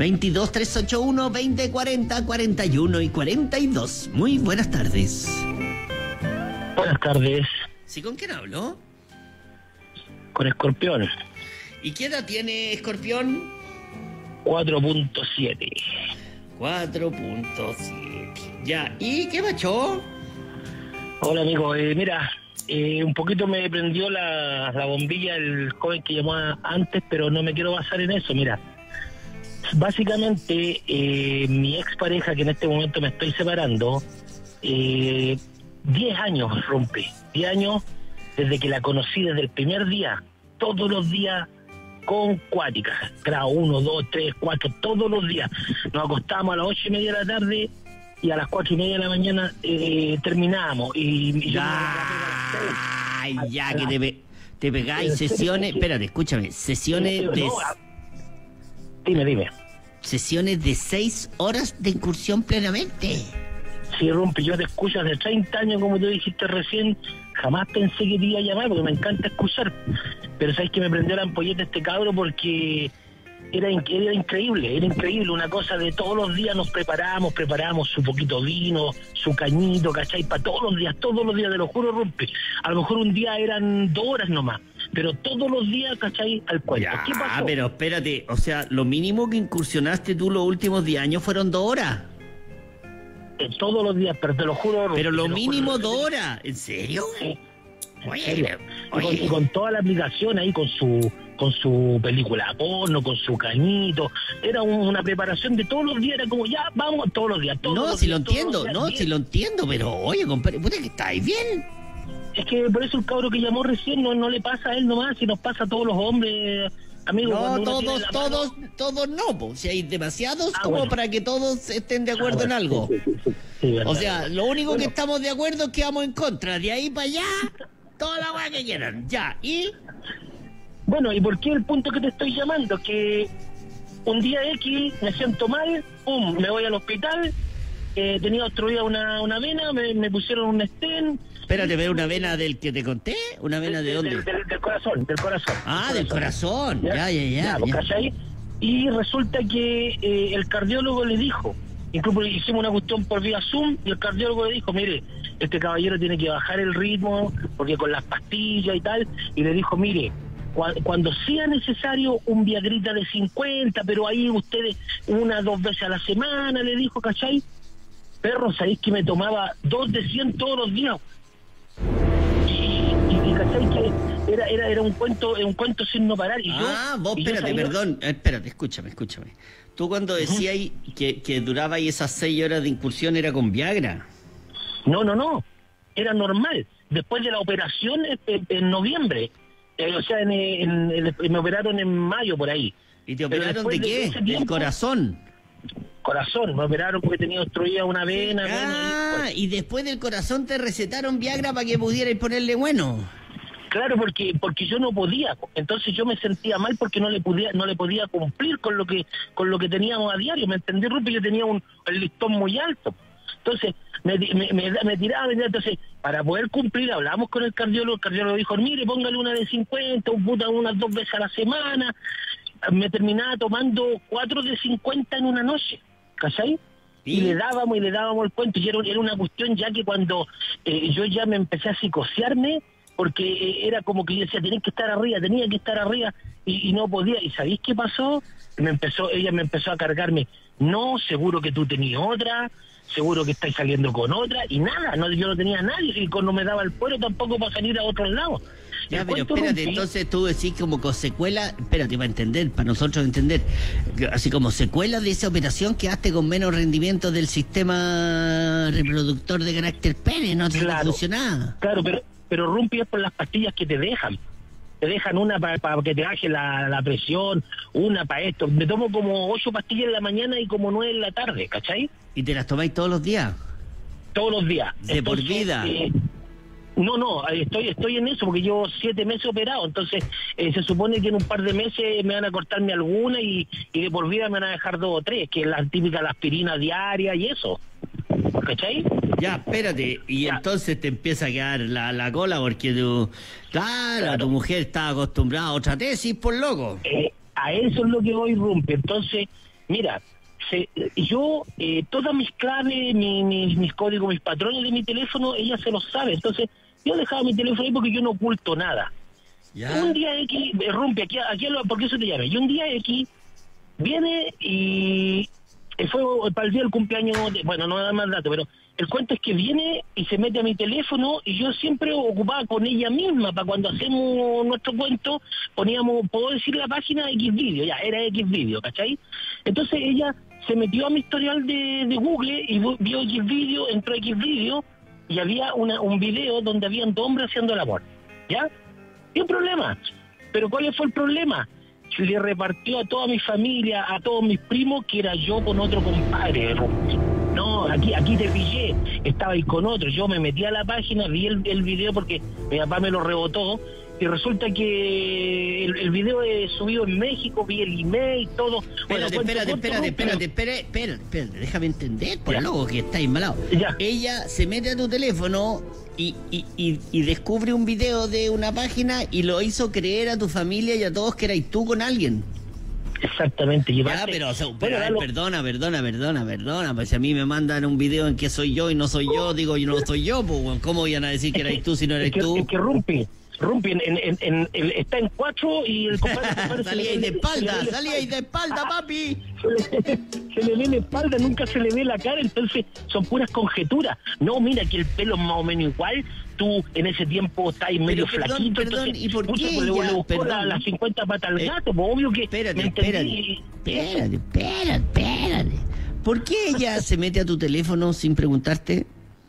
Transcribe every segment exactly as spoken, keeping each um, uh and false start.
veintidós, trescientos ochenta y uno, veinte, cuarenta, cuarenta y uno y cuarenta y dos. Muy buenas tardes. Buenas tardes. ¿Sí, con quién hablo? Con Escorpión. ¿Y qué edad tiene Escorpión? cuatro punto siete. cuatro punto siete. Ya, ¿y qué macho? Hola, amigo. Eh, mira, eh, un poquito me prendió la, la bombilla el joven que llamó antes, pero no me quiero basar en eso. Mira, básicamente, eh, mi expareja, que en este momento me estoy separando, eh, diez años rompe. diez años desde que la conocí, desde el primer día. Todos los días con cuáticas. Grado uno, dos, tres, cuatro, todos los días. Nos acostábamos a las ocho y media de la tarde y a las cuatro y media de la mañana eh, terminábamos. Y, y yo Ay, me ya, que te, pe te pegáis sesiones. Espérate, escúchame. Sesiones de. Dime, dime. Sesiones de seis horas de incursión plenamente. Sí, Rumpi, yo te escucho hace treinta años, como tú dijiste recién. Jamás pensé que te iba a llamar porque me encanta escuchar. Pero sabes que me prendió la ampolleta este cabro porque era, era increíble, era increíble. Una cosa de todos los días nos preparábamos, preparábamos su poquito vino, su cañito, ¿cachai? Para todos los días, todos los días, te lo juro, Rumpi. A lo mejor un día eran dos horas nomás, pero todos los días, ¿cachai? Al cuento. Ya, ¿Qué pasó? pero espérate, o sea, lo mínimo que incursionaste tú los últimos diez años fueron dos horas. Eh, todos los días, pero te lo juro, Rumpi. Pero lo lo mínimo juro, dos horas, ¿en serio? Sí. Oye, Y con, y con toda la aplicación ahí, con su con su película porno, con su cañito, era un, una preparación de todos los días, era como ya, vamos, todos los días, todos no, los si días, lo todos entiendo, los días, no, bien. si lo entiendo, pero oye, compadre, puta que estáis bien. Es que por eso el cabro que llamó recién no, no le pasa a él nomás, si nos pasa a todos los hombres, amigos. No, cuando uno tiene todos, la todos, mano- todos no, po. Si hay demasiados Ah, como bueno. para que todos estén de acuerdo Ah, en bueno, algo. sí, sí, sí, sí, verdad. O sea, lo único Bueno. que estamos de acuerdo es que vamos en contra. De ahí para allá, toda la weá que quieran. Ya, y... Bueno, ¿y por qué el punto que te estoy llamando? Que un día X me siento mal, pum, me voy al hospital, eh, tenía obstruida una, una vena, me, me pusieron un stent. Espérate, ¿ver una vena del que te conté? ¿Una vena de dónde? Del, del- del corazón, del corazón. Ah, del corazón. Ya, ya, ya. pues, ya. ¿cachai? Y resulta que eh, el cardiólogo le dijo, incluso hicimos una cuestión por vía Zoom, y el cardiólogo le dijo, mire, este caballero tiene que bajar el ritmo, porque con las pastillas y tal, y le dijo, mire, cua- cuando sea necesario un Viagrita de cincuenta, pero ahí ustedes una, dos veces a la semana, le dijo, ¿cachai? Perro, ¿sabéis que me tomaba dos de cien todos los días? Y, y, y ¿cachai? Que era, era, era un cuento, un cuento sin no parar. Y yo, Ah, vos, y yo espérate, sabía- perdón. eh, Espérate, escúchame, escúchame. Tú cuando decías que, que duraba ahí esas seis horas de incursión era con Viagra. No, no, no. Era normal. Después de la operación en, en- en noviembre. Eh, o sea, en, en- en- me operaron en mayo por ahí. ¿Y te Pero operaron después de de qué? ese Del tiempo- corazón. Corazón, me operaron porque tenía obstruida una vena. Ah, bueno, y- y después del corazón te recetaron Viagra para que pudierais ponerle bueno. Claro, porque porque yo no podía, entonces yo me sentía mal porque no le podía no le podía cumplir con lo que con lo que teníamos a diario, ¿me entendí, Rupi? Yo tenía un el listón muy alto, entonces me, me, me, me tiraba, me tiraba, entonces para poder cumplir hablamos con el cardiólogo, el cardiólogo dijo, mire, póngale una de cincuenta, un puta unas dos veces a la semana, me terminaba tomando cuatro de cincuenta en una noche, ¿cachai? Y, ¿Y? le dábamos y le dábamos el cuento, y era, era una cuestión ya que cuando eh, yo ya me empecé a psicosearme, porque eh, era como que yo decía, tenía que estar arriba, tenía que estar arriba, y, y no podía. ¿Y sabéis qué pasó? Me empezó, ella me empezó a cargarme, no, seguro que tú tenías otra, seguro que estáis saliendo con otra, y nada, no, yo no tenía a nadie, y no me daba el cuero tampoco para salir a otros lados. Ya, El pero cuento, espérate, Rumpi, entonces tú decís como con secuela, espérate, para entender, para nosotros entender, que así como secuela de esa operación quedaste con menos rendimiento del sistema reproductor de carácter pene, no te Claro. funcionaba. Claro, pero, pero Rumpi es por las pastillas que te dejan. Te dejan una para que te baje la, la presión, una para esto. Me tomo como ocho pastillas en la mañana y como nueve en la tarde, ¿cachai? ¿Y te las tomáis todos los días? Todos los días. De por vida. eh, no, no, eh, estoy estoy en eso porque llevo siete meses operado, entonces eh, se supone que en un par de meses me van a cortarme alguna y, y de por vida me van a dejar dos o tres, que es la típica la aspirina diaria y eso, ¿cachai? Ya, espérate, y Ya. entonces te empieza a quedar la, la cola porque tú, claro, Claro. tu mujer está acostumbrada a otra tesis, por loco. Eh, a eso es lo que voy, Rumpi. Entonces, Mira, se, yo, eh, todas mis claves, mi, mis, mis códigos, mis patrones de mi teléfono, ella se los sabe. Entonces, yo dejaba mi teléfono ahí porque yo no oculto nada. ¿Ya? Un día X, rompe, aquí, aquí porque eso te llama. Y un día X viene y fue para el día del cumpleaños, de, bueno, no da más datos, pero el cuento es que viene y se mete a mi teléfono y yo siempre ocupaba con ella misma, para cuando hacemos nuestro cuento, poníamos, puedo decir la página X video, ya, era X video, ¿cachai? Entonces ella se metió a mi historial de, de Google y vio X video, entró a X video y había una, un video donde habían dos hombres haciendo el amor, ¿ya? Y un problema, pero ¿cuál fue el problema? Le repartió a toda mi familia, a todos mis primos, que era yo con otro compadre. No, aquí aquí te pillé, estaba ahí con otro. Yo me metí a la página, vi el, el video porque mi papá me lo rebotó, y resulta que el, el video es subido en México, vi el email, todo. Espérate, bueno, espérate, espérate, espérate, espérate, espérate, espérate, déjame entender, por loco que está inmalado. Ya. Ella se mete a tu teléfono y, y, y, y descubre un video de una página y lo hizo creer a tu familia y a todos que erais tú con alguien. Exactamente. Ya, pero, o sea, pero bueno, a ver, perdona, perdona, perdona, perdona, pues si a mí me mandan un video en que soy yo y no soy yo, digo yo no soy yo, pues ¿cómo iban a decir que erais tú si no eres es que, tú? Es que rompe. Rumpi en, en, en, en, en, está en cuatro y el compadre... salí ahí de espalda, salí ahí de espalda, papi. Se le, se le ve la espalda, nunca se le ve la cara, entonces son puras conjeturas. No, mira que el pelo es más o menos igual, tú en ese tiempo estás medio pero, flaquito. Perdón, entonces, ¿y por pucha, qué pues, ella? Le buscó Perdón. la, las cincuenta patas al gato, pues obvio que... Espérate, espérate, espérate, espérate, espérate. ¿Por qué ella se mete a tu teléfono sin preguntarte?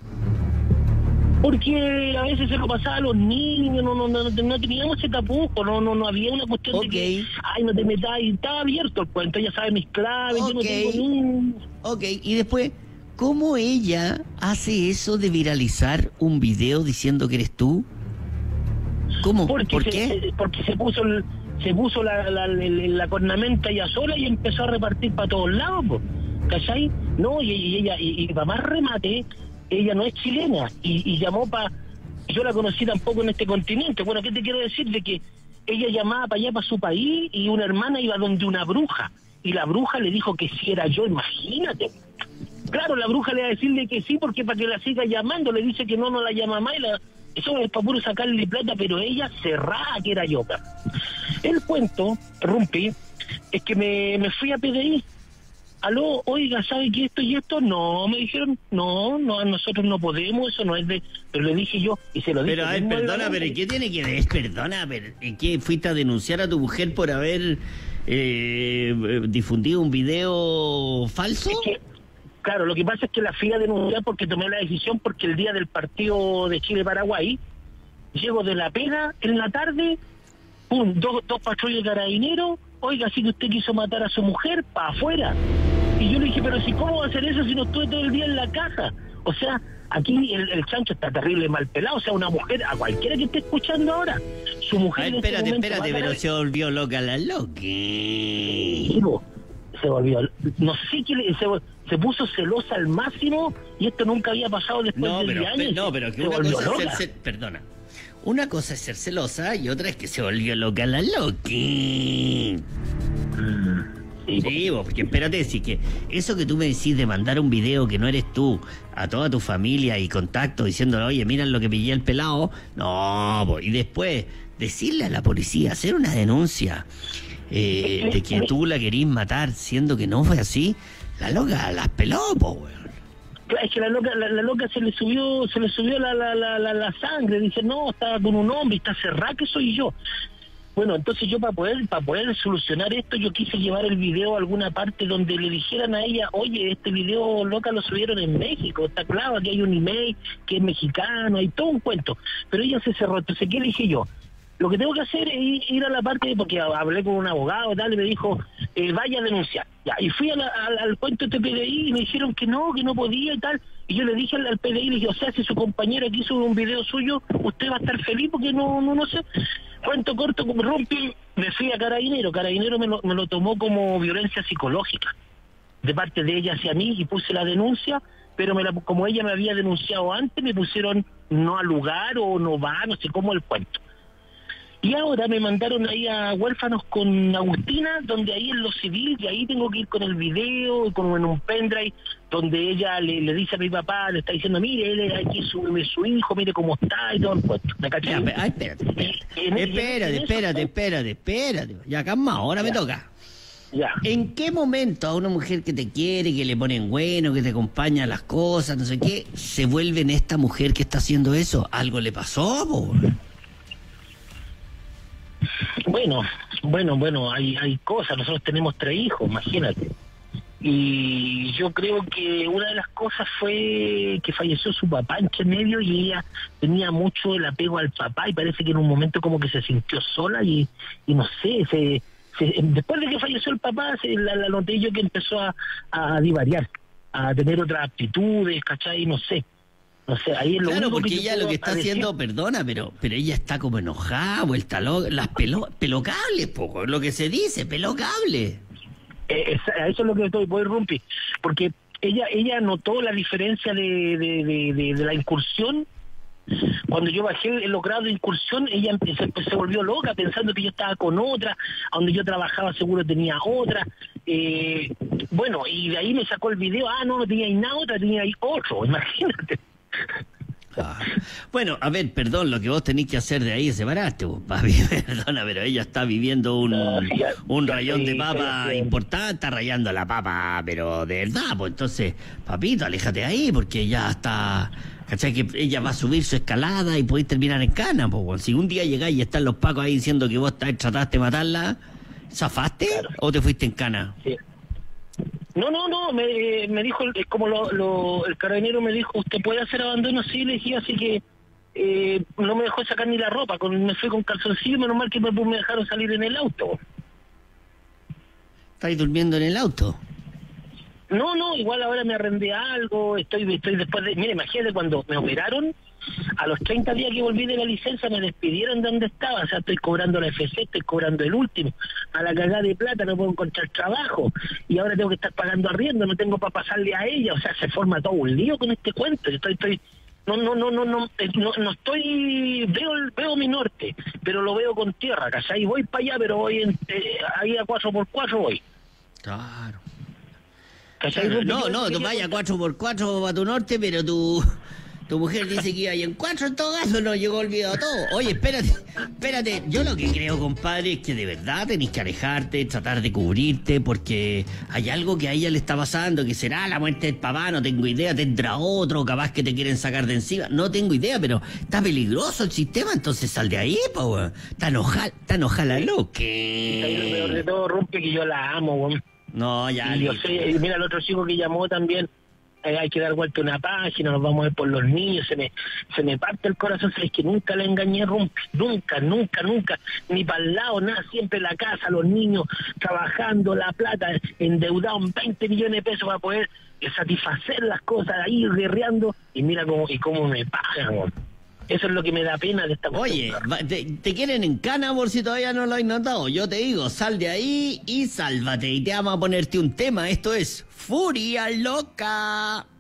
Porque a veces se lo pasaba a los niños, no no no, no teníamos ese tapujo, no no no había una cuestión okay. de que, ay, no te metas, y estaba abierto el cuento, ella sabe mis claves, okay. yo no tengo ni... Ok, y después, ¿cómo ella hace eso de viralizar un video diciendo que eres tú? ¿Cómo? Porque ¿Por se, qué? Se, porque se puso el, se puso la, la, la, la cornamenta ella sola y empezó a repartir para todos lados, po, ¿cachai? No, y, y ella, y, y para más remate... Ella no es chilena y, y llamó para... Yo la conocí tampoco en este continente. Bueno, ¿qué te quiero decir? De que ella llamaba para allá, para su país, y una hermana iba donde una bruja. Y la bruja le dijo que si era yo, imagínate. Claro, la bruja le va a decirle que sí, porque para que la siga llamando, le dice que no, no la llama más. Y la... Eso es para puro sacarle plata, pero ella cerrada que era yo. El cuento, Rumpi, es que me, me fui a P D I. Aló, oiga, ¿sabe que esto y esto? No, me dijeron, no, no, nosotros no podemos, eso no es de... Pero le dije yo, y se lo dije... Pero, a ver, perdona, pero ¿qué tiene que ver? Perdona, pero ¿qué fuiste a denunciar a tu mujer por haber eh, difundido un video falso? Es que, claro, lo que pasa es que la fui a denunciar porque tomé la decisión, porque el día del partido de Chile-Paraguay, llego de la pega en la tarde, pum, dos, dos patrullas de carabineros, oiga, si que usted quiso matar a su mujer, para afuera. Y yo le dije, pero si cómo va a hacer eso si no estuve todo el día en la casa. O sea, aquí el, el chancho está terrible mal pelado. O sea, una mujer, a cualquiera que esté escuchando ahora, su mujer... Ay, espérate, este espérate, pero se volvió loca la loca. Sí, se volvió... No sé qué le... Se, se puso celosa al máximo y esto nunca había pasado después no, de pero, diez años. No, pero que una cosa es ser... Perdona. Una cosa es ser celosa y otra es que se volvió loca la loqui. Sí, sí, vos, porque espérate, sí que eso que tú me decís de mandar un video que no eres tú a toda tu familia y contacto diciendo, oye, miran lo que pillé el pelado, no, vos, y después decirle a la policía, hacer una denuncia eh, de que tú la querís matar, siendo que no fue así, la loca las peló, po, weón. Es que la loca, la, la loca se le subió, se le subió la, la, la, la, la sangre, dice, no, estaba con un hombre, está cerrada que soy yo. Bueno, entonces yo para poder, para poder solucionar esto, yo quise llevar el video a alguna parte donde le dijeran a ella, oye, este video, loca, lo subieron en México, está claro, aquí hay un email que es mexicano, hay todo un cuento. Pero ella se cerró, entonces, ¿qué dije yo? Lo que tengo que hacer es ir a la parte, porque hablé con un abogado y tal, y me dijo, eh, vaya a denunciar. Ya, y fui a la, al, al cuento de P D I y me dijeron que no, que no podía y tal. Y yo le dije al, al P D I, le dije, o sea, si su compañero aquí sube un video suyo, usted va a estar feliz porque no, no, no sé. Cuento corto, me rompí, me fui a Carabinero. Carabinero me lo, me lo tomó como violencia psicológica de parte de ella hacia mí y puse la denuncia, pero me la, como ella me había denunciado antes, me pusieron no al lugar o no va, no sé cómo el cuento. Y ahora me mandaron ahí a Huérfanos con Agustina, donde ahí en lo civil, y ahí tengo que ir con el video, con en un pendrive, donde ella le, le dice a mi papá, le está diciendo, mire, él es aquí su, su hijo, mire cómo está y todo el cuento. ¿Me cachai? Ya, ay, espérate, espérate, espérate, espérate, espérate, espérate. Ya, calma, ahora me toca. Ya. ¿En qué momento a una mujer que te quiere, que le ponen bueno, que te acompaña a las cosas, no sé qué, se vuelve en esta mujer que está haciendo eso? ¿Algo le pasó, po? Bueno, bueno, bueno, hay, hay cosas. Nosotros tenemos tres hijos, imagínate. Y yo creo que una de las cosas fue que falleció su papá entre medio y ella tenía mucho el apego al papá y parece que en un momento como que se sintió sola y, y no sé, se... después de que falleció el papá, se, la, la noté yo que empezó a, a divariar, a tener otras aptitudes, ¿cachai? No sé, no sé, ahí es lo claro, único porque que ella lo que está aparecer. haciendo, perdona, pero pero ella está como enojada, vuelta loca, las pelo, pelocables, poco, lo que se dice, pelocables. Eh, es, a eso es lo que estoy, voy Rumpi, porque ella ella notó la diferencia de, de, de, de, de la incursión. Cuando yo bajé los grados de incursión, ella empezó, pues, se volvió loca pensando que yo estaba con otra, a donde yo trabajaba seguro tenía otra. Eh, bueno, y de ahí me sacó el video, ah, no, no tenía ahí nada otra, tenía ahí otro, imagínate. Ah. Bueno, a ver, perdón, lo que vos tenés que hacer de ahí es separarte, vos, papi, perdona, pero ella está viviendo un, No, ya, un ya rayón de sí, papa sí. importante, está rayando la papa, pero de verdad, pues entonces, papito, aléjate de ahí, porque ya está, ¿cachai? Que ella va a subir su escalada y podéis terminar en cana, pues, si un día llegáis y están los pacos ahí diciendo que vos trataste de matarla, ¿zafaste Claro. o te fuiste en cana? Sí. No, no, no, me, me dijo, eh, como lo, lo, el carabinero me dijo, usted puede hacer abandono, sí, le dije, así que eh, no me dejó sacar ni la ropa, con, me fui con calzoncillo, menos mal que me, me dejaron salir en el auto. ¿Estáis durmiendo en el auto? No, no, igual ahora me arrendé algo, estoy estoy después de... Mire, imagínate, cuando me operaron, a los treinta días que volví de la licencia me despidieron de donde estaba, o sea, estoy cobrando la F C, estoy cobrando el último, a la cagada de plata no puedo encontrar trabajo, y ahora tengo que estar pagando arriendo, no tengo para pasarle a ella, o sea, se forma todo un lío con este cuento, yo estoy... estoy no, no, no, no, no, no, no estoy, veo veo mi norte, pero lo veo con tierra, ¿cachai? Voy para allá, pero voy en, eh, ahí a cuatro por cuatro voy. Claro. ¿Cachai? Claro, no, Yo no, tú quería vayas contar- cuatro por cuatro para tu norte, pero tu, tu mujer dice que iba ahí en cuatro, en todo caso no llegó olvidado todo. Oye, espérate, espérate, yo lo que creo, compadre, es que de verdad tenés que alejarte, tratar de cubrirte, porque hay algo que a ella le está pasando, que será la muerte del papá, no tengo idea, tendrá otro, capaz que te quieren sacar de encima, no tengo idea, pero está peligroso el sistema, entonces sal de ahí, po, weón. Está enojada, está enojada la loca. Ahí lo peor de todo, Rumpe, que yo la amo, weón. No, ya. Y yo listo. sé, y mira el otro chico que llamó también, eh, hay que dar vuelta una página, nos vamos a ver por los niños, se me se me parte el corazón, sabes que nunca le engañé, Rumpi, nunca, nunca, nunca, ni para el lado, nada, siempre la casa, los niños trabajando, la plata, endeudado en veinte millones de pesos para poder eh, satisfacer las cosas, ahí guerreando, y mira cómo, y cómo me pagan, weón. Eso es lo que me da pena de esta Oye, cuestión. va- te, te quieren en cana por si todavía no lo has notado. Yo te digo, sal de ahí y sálvate. Y te vamos a ponerte un tema. Esto es Furia Loca.